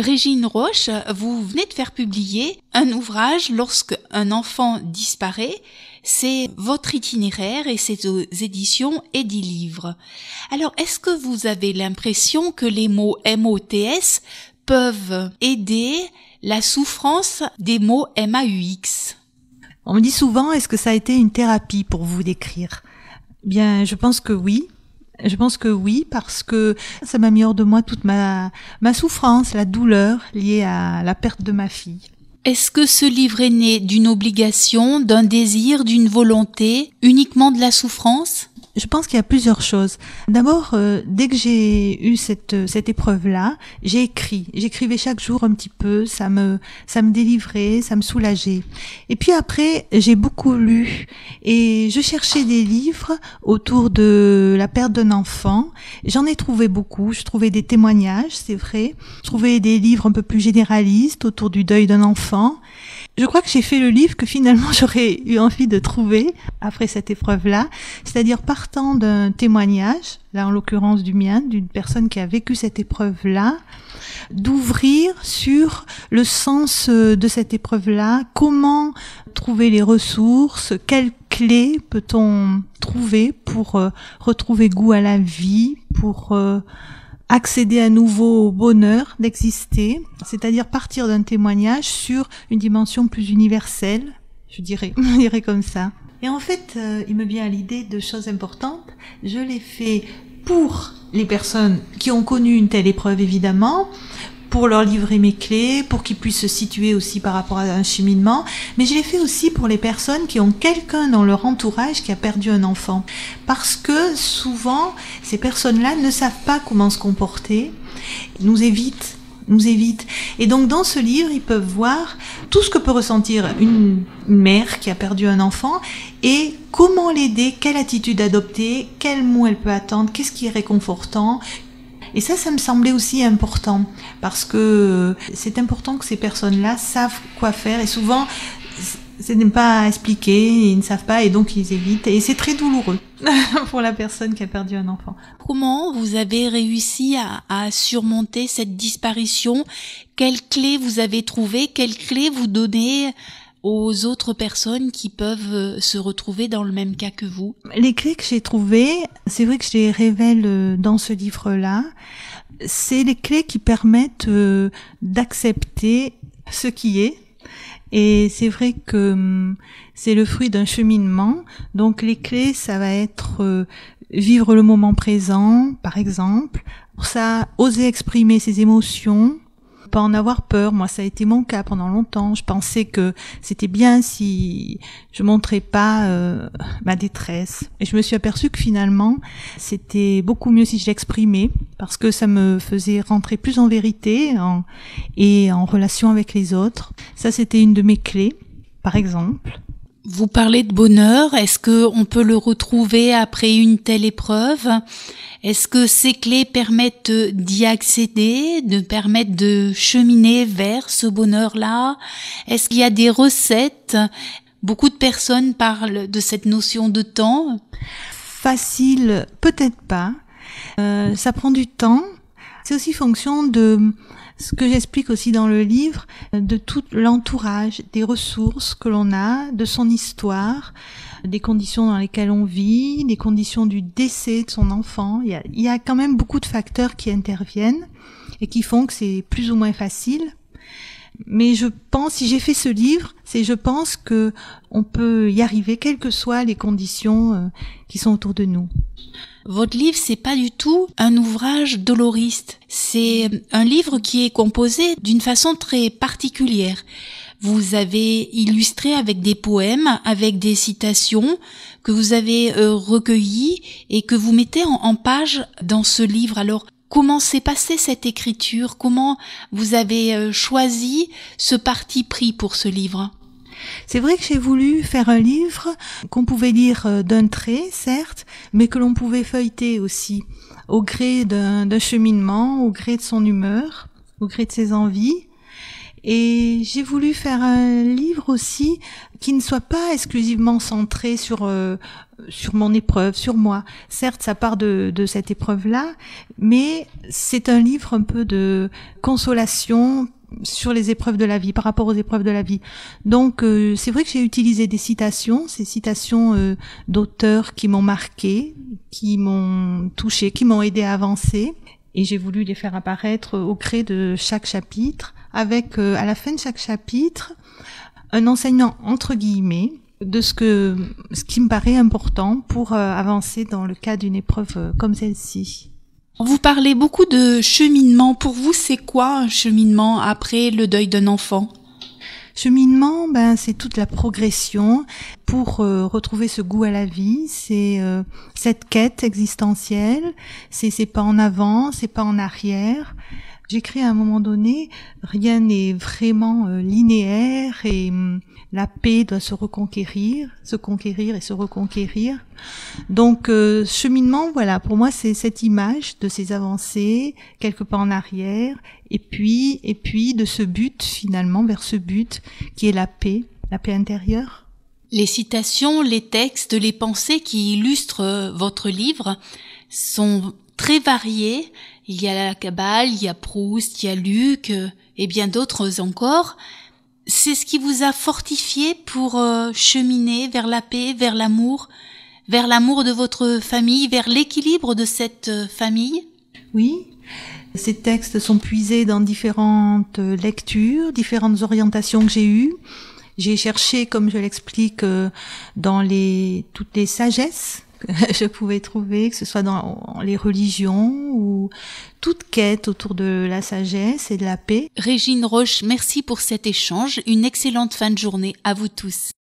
Régine Roche, vous venez de faire publier un ouvrage lorsque un enfant disparaît. C'est votre itinéraire et c'est aux éditions Edilivre. Alors, est-ce que vous avez l'impression que les mots MOTS peuvent aider la souffrance des mots MAUX? On me dit souvent, est-ce que ça a été une thérapie pour vous d'écrire? Bien, je pense que oui. Je pense que oui, parce que ça m'a mis hors de moi toute ma souffrance, la douleur liée à la perte de ma fille. Est-ce que ce livre est né d'une obligation, d'un désir, d'une volonté, uniquement de la souffrance? Je pense qu'il y a plusieurs choses. D'abord, dès que j'ai eu cette épreuve-là, j'ai écrit. J'écrivais chaque jour un petit peu, ça me délivrait, ça me soulageait. Et puis après, j'ai beaucoup lu et je cherchais des livres autour de la perte d'un enfant. J'en ai trouvé beaucoup. Je trouvais des témoignages, c'est vrai. Je trouvais des livres un peu plus généralistes autour du deuil d'un enfant. Je crois que j'ai fait le livre que finalement j'aurais eu envie de trouver après cette épreuve-là, c'est-à-dire partant d'un témoignage, là en l'occurrence du mien, d'une personne qui a vécu cette épreuve-là, d'ouvrir sur le sens de cette épreuve-là, comment trouver les ressources, quelles clés peut-on trouver pour retrouver goût à la vie, pour accéder à nouveau au bonheur d'exister, c'est-à-dire partir d'un témoignage sur une dimension plus universelle, je dirais comme ça. Et en fait, il me vient à l'idée de choses importantes. Je l'ai fait pour les personnes qui ont connu une telle épreuve, évidemment, pour leur livrer mes clés, pour qu'ils puissent se situer aussi par rapport à un cheminement, mais je l'ai fait aussi pour les personnes qui ont quelqu'un dans leur entourage qui a perdu un enfant. Parce que souvent, ces personnes-là ne savent pas comment se comporter, nous évitent. Et donc dans ce livre, ils peuvent voir tout ce que peut ressentir une mère qui a perdu un enfant et comment l'aider, quelle attitude adopter, quels mots elle peut attendre, qu'est-ce qui est réconfortant. Et ça me semblait aussi important, parce que c'est important que ces personnes-là savent quoi faire, et souvent, ce n'est pas expliqué, ils ne savent pas, et donc ils évitent, et c'est très douloureux pour la personne qui a perdu un enfant. Comment vous avez réussi à surmonter cette disparition? Quelles clés vous avez trouvées? Quelles clés vous donnez aux autres personnes qui peuvent se retrouver dans le même cas que vous? Les clés que j'ai trouvées, c'est vrai que je les révèle dans ce livre-là, c'est les clés qui permettent d'accepter ce qui est. Et c'est vrai que c'est le fruit d'un cheminement. Donc les clés, ça va être vivre le moment présent, par exemple. Pour ça, oser exprimer ses émotions, pas en avoir peur. Moi, ça a été mon cas pendant longtemps. Je pensais que c'était bien si je montrais pas ma détresse. Et je me suis aperçue que finalement, c'était beaucoup mieux si je l'exprimais, parce que ça me faisait rentrer plus en vérité et en relation avec les autres. Ça, c'était une de mes clés, par exemple. Vous parlez de bonheur. Est-ce que on peut le retrouver après une telle épreuve? Est-ce que ces clés permettent d'y accéder, de permettre de cheminer vers ce bonheur-là? Est-ce qu'il y a des recettes? Beaucoup de personnes parlent de cette notion de temps. Facile, peut-être pas. Ça prend du temps. C'est aussi fonction de ce que j'explique aussi dans le livre, de tout l'entourage, des ressources que l'on a, de son histoire, des conditions dans lesquelles on vit, des conditions du décès de son enfant. Il y a quand même beaucoup de facteurs qui interviennent et qui font que c'est plus ou moins facile. Mais je pense, si j'ai fait ce livre, je pense que on peut y arriver, quelles que soient les conditions qui sont autour de nous. Votre livre, c'est pas du tout un ouvrage doloriste. C'est un livre qui est composé d'une façon très particulière. Vous avez illustré avec des poèmes, avec des citations que vous avez recueillies et que vous mettez en page dans ce livre. Alors, comment s'est passée cette écriture? Comment vous avez choisi ce parti pris pour ce livre? C'est vrai que j'ai voulu faire un livre qu'on pouvait lire d'un trait, certes, mais que l'on pouvait feuilleter aussi, au gré d'un cheminement, au gré de son humeur, au gré de ses envies. Et j'ai voulu faire un livre aussi qui ne soit pas exclusivement centré sur mon épreuve, sur moi. Certes, ça part de cette épreuve-là, mais c'est un livre un peu de consolation sur les épreuves de la vie, par rapport aux épreuves de la vie. Donc, c'est vrai que j'ai utilisé des citations, ces citations d'auteurs qui m'ont marqué, qui m'ont touché, qui m'ont aidé à avancer. Et j'ai voulu les faire apparaître au gré de chaque chapitre, avec à la fin de chaque chapitre un enseignement entre guillemets de ce qui me paraît important pour avancer dans le cas d'une épreuve comme celle-ci. Vous parlez beaucoup de cheminement. Pour vous, c'est quoi un cheminement après le deuil d'un enfant ? Cheminement, c'est toute la progression pour retrouver ce goût à la vie, c'est cette quête existentielle, c'est pas en avant, c'est pas en arrière. J'écris à un moment donné, rien n'est vraiment linéaire et la paix doit se conquérir et se reconquérir. Donc cheminement, voilà, pour moi c'est cette image de ces avancées, quelques pas en arrière, et puis de ce but finalement, vers ce but qui est la paix intérieure. Les citations, les textes, les pensées qui illustrent votre livre sont très variés. Il y a la Kabbale, il y a Proust, il y a Luc et bien d'autres encore. C'est ce qui vous a fortifié pour cheminer vers la paix, vers l'amour de votre famille, vers l'équilibre de cette famille ? Oui, ces textes sont puisés dans différentes lectures, différentes orientations que j'ai eues. J'ai cherché, comme je l'explique, dans toutes les sagesses que je pouvais trouver, que ce soit dans les religions ou toute quête autour de la sagesse et de la paix. Régine Roche, merci pour cet échange. Une excellente fin de journée à vous tous.